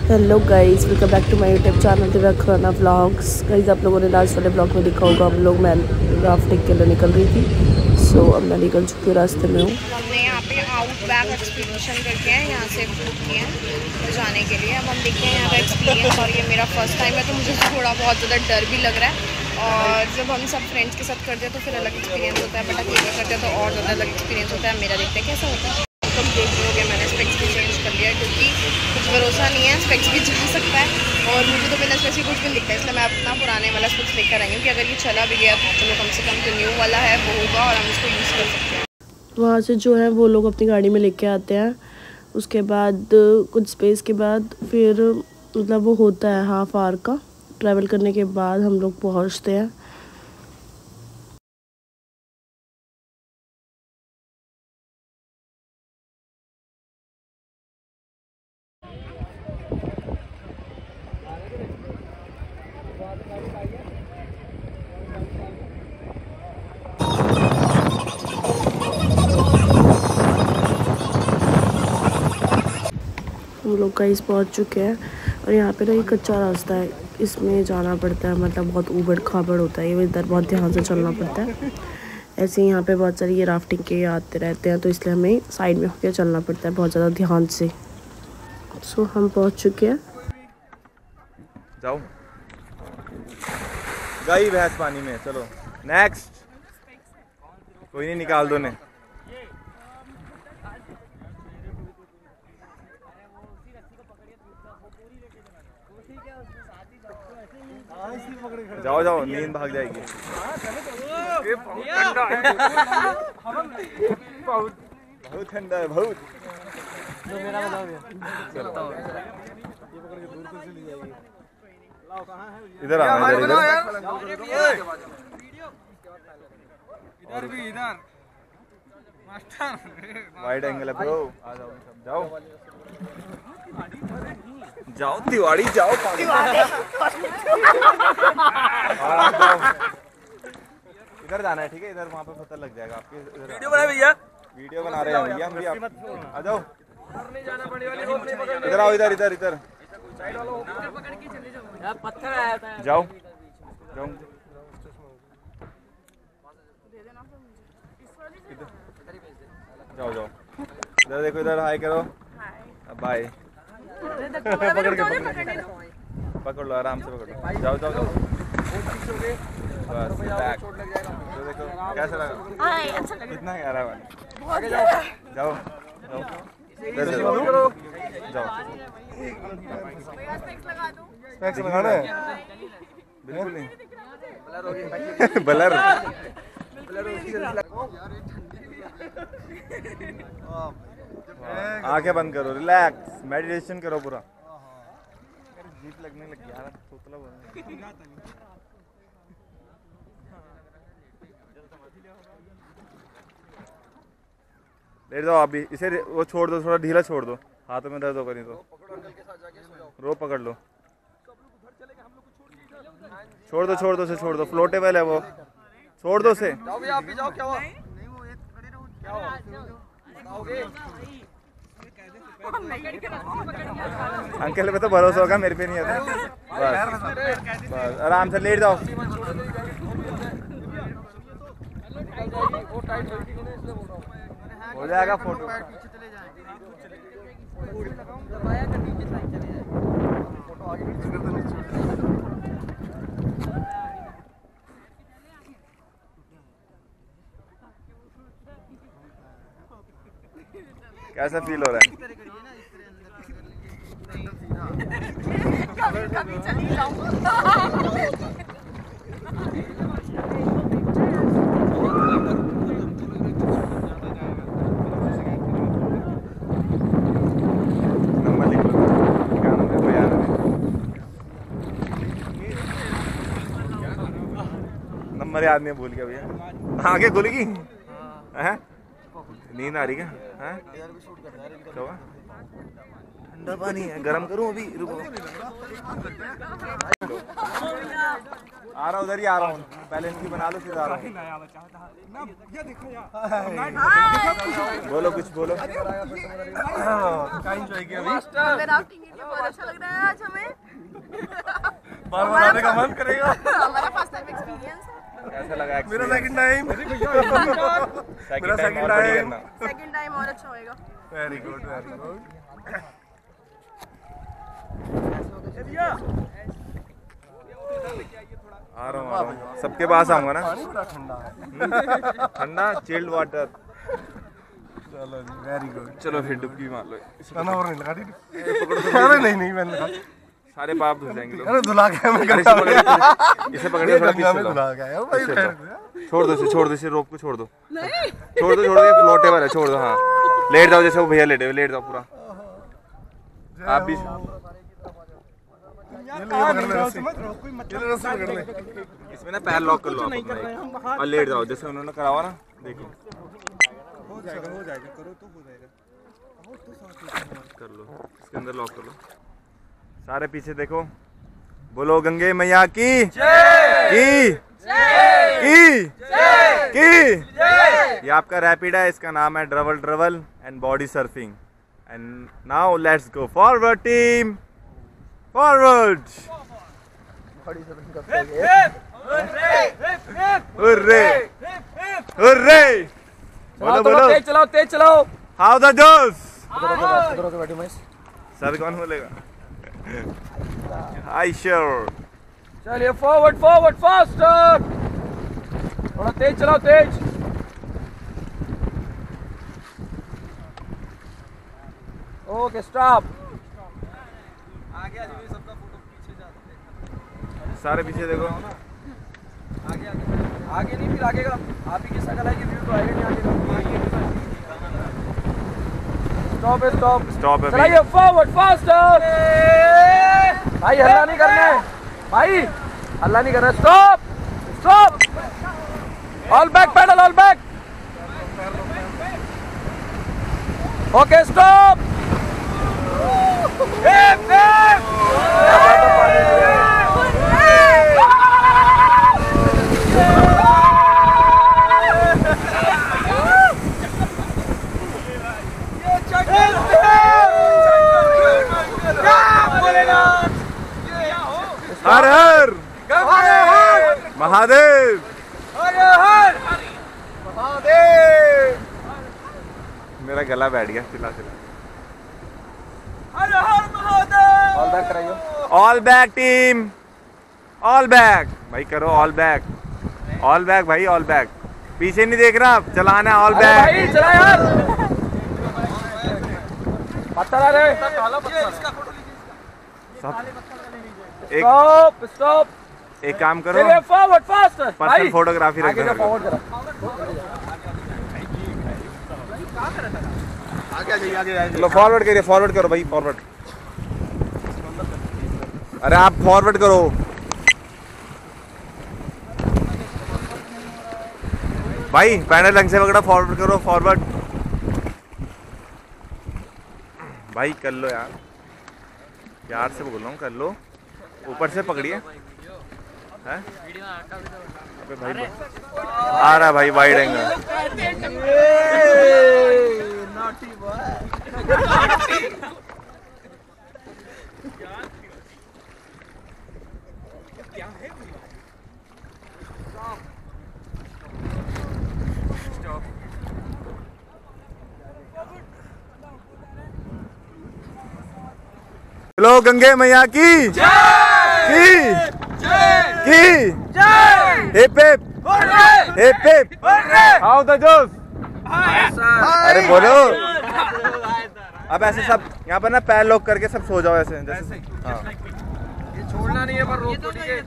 Hello guys, welcome back to my YouTube channel Divya Khurana vlogs. Guys, आप लोगों ने last वाले ब्लॉग में देखा होगा, हम लोग मैं राफ्टिंग के लिए निकल रही थी। सो अब मैं निकल चुकी हूँ, रास्ते में हूँ। हमने यहाँ पे आउटबैक एक्सपीडिशन करके हैं, यहाँ से बुक किए हैं जाने के लिए। अब हम देखते हैं यहाँ का एक्सपीरियंस, और ये मेरा फर्स्ट टाइम है तो मुझे थोड़ा बहुत ज़्यादा डर भी लग रहा है। और जब हम सब फ्रेंड्स के साथ करते हैं तो फिर अलग एक्सपीरियंस होता है, बट अकेले करते हैं तो और ज़्यादा अलग एक्सपीरियंस होता है। मेरा देखते हैं कैसा होता है। तुम देख रहे होगे मैंने स्पेक्स भी चेंज कर लिया, क्योंकि कुछ भरोसा नहीं है, स्पेक्स भी जा सकता है और मुझे तो बिना स्पेक्स ही कुछ भी दिखता है। इसलिए मैं अपना पुराने वाला स्पेक्स लेकर आई हूँ कि अगर ये चला भी गया तो चलो कम से कम जो न्यू वाला है वो होगा और हम उसको यूज़ कर सकते हैं। वहाँ से जो है वो लोग अपनी गाड़ी में लेके आते हैं। उसके बाद कुछ स्पेस के बाद फिर मतलब वो होता है हाफ आवर का ट्रैवल करने के बाद हम लोग पहुँचते हैं। हम लोग गाइस पहुंच चुके हैं और यहाँ पे ना ये कच्चा रास्ता है, इसमें जाना पड़ता है। मतलब बहुत ऊबड़ खाबड़ होता है, ये इधर बहुत ध्यान से चलना पड़ता है। ऐसे ही यहाँ पे बहुत सारी ये राफ्टिंग के आते रहते हैं, तो इसलिए हमें साइड में होकर चलना पड़ता है बहुत ज़्यादा ध्यान से। सो हम पहुँच चुके हैं। जाओ गई भैंस पानी में, चलो नेक्स्ट। कोई नहीं, निकाल दो ने। जाओ जाओ, नींद भाग जाएगी। बहुत ठंडा है, बहुत। इधर आना, इधर इधर भी, इधर मास्टर वाइड एंगल है ब्रो। आ जाओ, जाओ जाओ तिवाड़ी, जाओ इधर जाना है, ठीक है? इधर वहाँ पे पता लग जाएगा आपके। वीडियो बना भैया, वीडियो बना रहे हैं भैया हम भी। आप आ जाओ, इधर आओ, इधर इधर इधर पत्थर आया था। जाओ जाओ, जाओ जाओ, इधर देखो, इधर हाय करो, बाय। पकड़ लो, आराम से पकड़ लो। जाओ जाओ जाओ, बस बैक। तो देखो कैसा लगा, कितना गहरा है। जाओ जाओ, इधर से जाओ। स्पेक्स लगाना है? बिल्कुल नहीं, ब्लर। आंखें बंद करो, रिलैक्स, मेडिटेशन करो पूरा। जीप लगने लग गया यार, तोतला बोल। लेट जाओ अभी, इसे वो छोड़ दो, थोड़ा ढीला छोड़ दो, हाथों में दर्द होगा नहीं तो। रो पकड़ लो, छोड़ दो छोड़ दो उसे, छोड़ दो, फ्लोटेबल है वो, छोड़ दो उसे। अंकल पे तो भरोसा होगा, मेरे पे नहीं आता। बस बस, आराम से लेट जाओ। हो जाएगा फोटो। कैसा फील हो रहा है? कभी चली जाऊँ। नंबर याद नहीं, भूल गया भैया। आगे खुलेगी हैं? नींद आ रही क्या? हैं? ठंडा पानी है, गरम करूं अभी? रुको आ रहा, उधर ही आ रहा हूँ, पहले इनकी बना लो फिर आ रहा हूँ। बोलो कुछ बोलो। एंजॉय किया अभी। राफ्टिंग के लिए बहुत अच्छा लग रहा है आज हमें। बार-बार आने का मन करेगा। हमारा फर्स्ट टाइम एक्सपीरियंस है। कैसा लगा? मेरा second time. Second time second time और अच्छा होएगा। Very good very good. आ रहा हूँ, सबके पास आऊंगा ना। पानी बड़ा ठंडा है। ठंडा चिल्ड वाटर। चलो जी वेरी गुड। चलो फिर डुबकी मार लो। खाना और नहीं लगा दी। अरे नहीं मैंने लगा। सारे पाप धुल जाएंगे लोग। अरे धुला के मैं इसे पकड़ के थोड़ा पीछे लो। धुला गया भाई। छोड़ दो इसे रोप को छोड़ दो। छोड़ दो ये फ्लोटेबल है, छोड़ दो। हाँ लेट जाओ जैसे वो भैया लेटे हुए, लेट जाओ पूरा। आप भी इसमें ना पैर लॉक कर लो आप अपना और लेट जाओ जैसे उन्होंने करा हुआ ना। देखो हो जाएगा करो तो हो जाएगा। कर लो, इसके अंदर लॉक कर लो। सारे पीछे देखो, बोलो गंगे मैया की ये आपका रैपिड है, इसका नाम है ड्रवल and body surfing. And now let's go forward team, forward. Hurray hurray. बोलो तेज चलाओ। हाउ द जोश। सर कौन बोलेगा? High sir. चलिए फॉरवर्ड फास्टर। थोड़ा तेज चलाओ तेज। Okay stop. आगे सबका फोटो पीछे जाते। सारे पीछे देखो। आगे नहीं फिर आगे का आप ही की शक्ल है कि व्यू तो आएगा नहीं आगे का। स्टॉप है चलाइए फॉरवर्ड फास्टर। भाई हल्ला नहीं करना है, भाई हल्ला नहीं करना है। Stop all back paddle all back. Okay stop. Har Har Mahadev. मेरा गला बैठ गया चिल्ला चिल्ला। ऑल बैक कराइए। All back team, all back भाई करो। ऑल बैक भाई, ऑल बैक। पीछे नहीं देख रहा, चलाना ऑल बैक। भाई चला यार। पत्थर आ रहे। स्टॉप। एक काम करो, फॉरवर्ड फास्टर। पर्सनल फोटोग्राफी रख दो। फॉरवर्ड करा। चलो फॉरवर्ड करिए, फॉरवर्ड करो भाई, फॉरवर्ड। अरे आप फॉरवर्ड करो। भाई पैनल ढंग से पकड़ो, फॉरवर्ड करो, फॉरवर्ड। भाई कर लो यार, प्यार से बोल रहा हूँ, कर लो। ऊपर से पकड़िए। हैं? अबे भाई आ रहा भाई वाइड एंगल। हेलो गंगे मैया की हिप हिप हाउ द जोश। अरे बोलो। अब ऐसे सब यहाँ पर ना पैर लॉक करके सब सो जाओ ऐसे जैसे। हाँ ये छोड़ना नहीं है पर रोक तो ठीक है।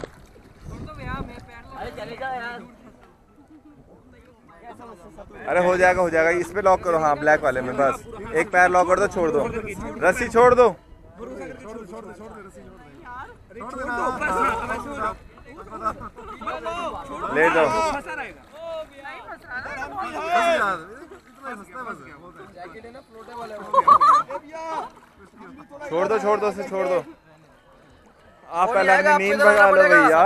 अरे हो जाएगा इस पे लॉक करो। हाँ ब्लैक वाले में बस एक पैर लॉक कर दो, छोड़ दो रस्सी, छोड़ दो। ले जाओ। जैकेट है ना फ्लोटेबल है। छोड़ दो उसे, छोड़ दो। आप पहले अपनी नींद भगा लो भैया।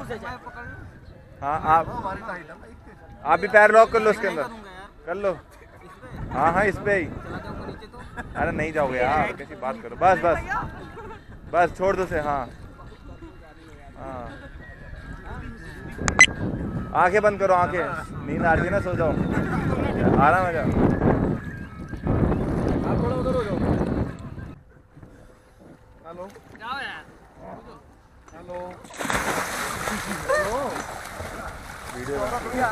हाँ आप भी पैर लॉक कर लो उसके अंदर, कर लो। हाँ इस पे ही। अरे नहीं जाओगे यार, कैसी बात करो। बस छोड़ दो उसे। हाँ आंखें बंद करो, आंखें। नींद आ रही है ना, सो जाओ, आराम आ जाओ। हेलो वीडियो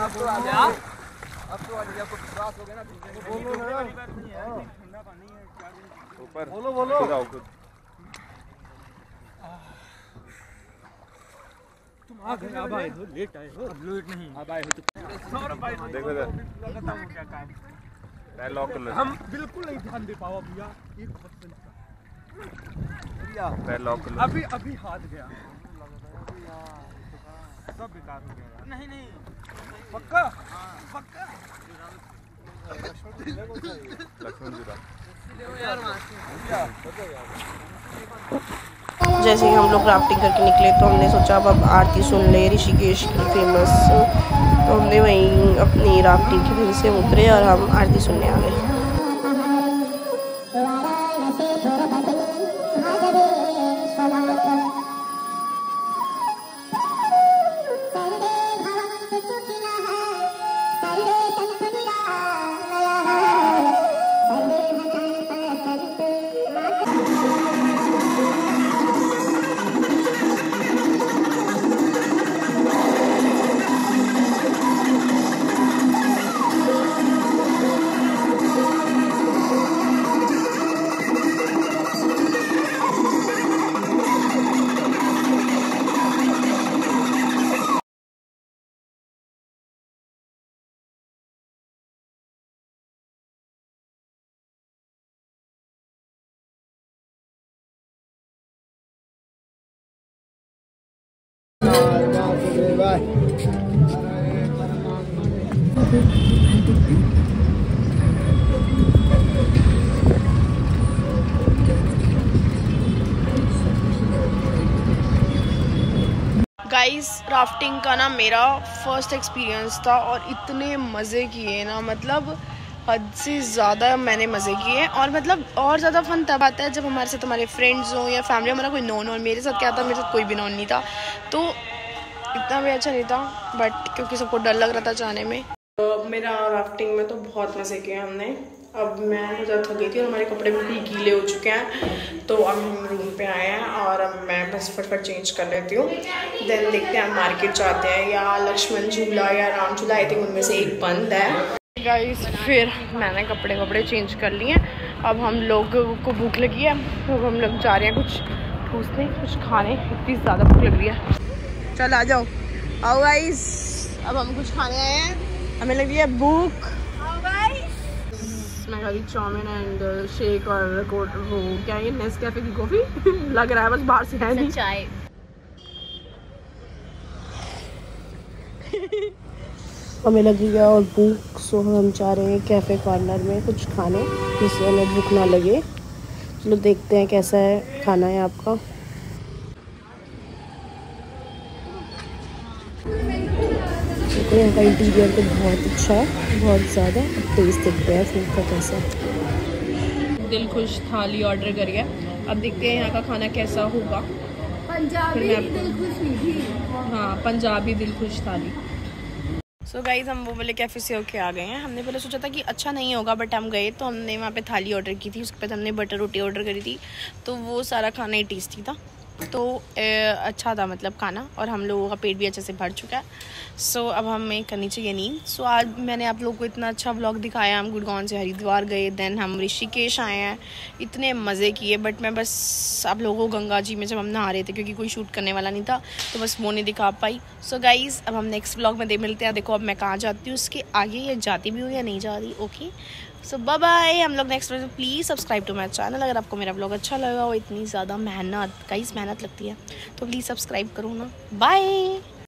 ऊपर बोलो खुद। तुम आ गए, अब आए हो, लेट आए हो। अब लेट नहीं, अब आए हो। देखो इधर, पैर लॉक कर लो। हम बिल्कुल नहीं ध्यान दे पाओ भैया, 1% पैर लॉक कर लो। अभी हाथ गया, सब बेकार हो गया। नहीं पक्का लक्ष्मण जी। जैसे ही हम लोग राफ्टिंग करके निकले तो हमने सोचा अब आरती सुन ले ऋषिकेश की फेमस। तो हमने वहीं अपनी राफ्टिंग की वजह से उतरे और हम आरती सुनने आ गए। गाइस राफ्टिंग का ना मेरा फर्स्ट एक्सपीरियंस था और इतने मज़े किए ना, मतलब हद से ज़्यादा मैंने मज़े किए। और मतलब और ज़्यादा फन तब आता है जब हमारे साथ हमारे फ्रेंड्स हों या फैमिली, हमारा कोई नॉन। और मेरे साथ क्या था, मेरे साथ कोई भी नॉन नहीं था, तो इतना भी अच्छा नहीं था, बट क्योंकि सबको डर लग रहा था जाने में। मेरा राफ्टिंग में तो बहुत मज़े किए हमने। अब मैं बहुत ज़्यादा थक गई थी और हमारे कपड़े बिल्कुल गीले हो चुके हैं, तो अब हम रूम पे आए हैं और अब मैं बस फटफट चेंज कर लेती हूँ। देन देखते हैं, मार्केट जाते हैं या लक्ष्मण झूला या राम झूला, आई थिंक उनमें से एक बंद है। गाइस फिर मैंने कपड़े चेंज कर लिए। अब हम लोग को भूख लगी है, तो हम लोग जा रहे हैं कुछ ठूसने, कुछ खाने। इतनी ज़्यादा भूख लग रही है। चल आ जाओ, आओ गाइस, अब हम कुछ खाने आए हैं, हमें लगी है भूख। मैं खाई चाउमीन एंड शेक और वो क्या है, नेस्कैफे की कॉफ़ी लग रहा है, बस बाहर से है नहीं। चाय हमें लगी है और भूख, सो हम जा रहे हैं कैफ़े कॉर्नर में कुछ खाने जिससे हमें भूख ना लगे। चलो देखते हैं कैसा है खाना है आपका। यहाँ का इंटीरियर तो बहुत अच्छा है, बहुत ज़्यादा। टेस्ट देखते हैं फूड का कैसा है। दिल खुश थाली ऑर्डर करिए, अब देखते हैं यहाँ का खाना कैसा होगा। पंजाबी दिल खुश निधि, हाँ पंजाबी दिल खुश थाली। सो गाइज हम वो वाले कैफ़े से होके आ गए हैं। हमने पहले सोचा था कि अच्छा नहीं होगा, बट हम गए तो हमने वहाँ पे थाली ऑर्डर की थी, उसके बाद हमने बटर रोटी ऑर्डर करी थी, तो वो सारा खाना ही टेस्टी था, तो अच्छा था मतलब खाना, और हम लोगों का पेट भी अच्छे से भर चुका है। सो अब हमें करनी चाहिए नींद। सो आज मैंने आप लोगों को इतना अच्छा व्लॉग दिखाया। हम गुड़गांव से हरिद्वार गए, देन हम ऋषिकेश आए हैं, इतने मज़े किए, बट मैं बस आप लोगों को गंगा जी में जब हम नहा रहे थे, क्योंकि कोई शूट करने वाला नहीं था, तो बस वो नहीं दिखा पाई। सो गाइज़ अब हम नेक्स्ट व्लॉग में मिलते हैं। देखो अब मैं कहाँ जाती हूँ, उसके आगे ये जाती भी हूँ या नहीं जा रही। ओके सो बाय बाय, हम लोग next video. Please subscribe to my channel. अगर आपको मेरा व्लॉग अच्छा लगा हो, इतनी ज़्यादा मेहनत गाइस मेहनत लगती है, तो प्लीज़ सब्सक्राइब करो ना। बाय।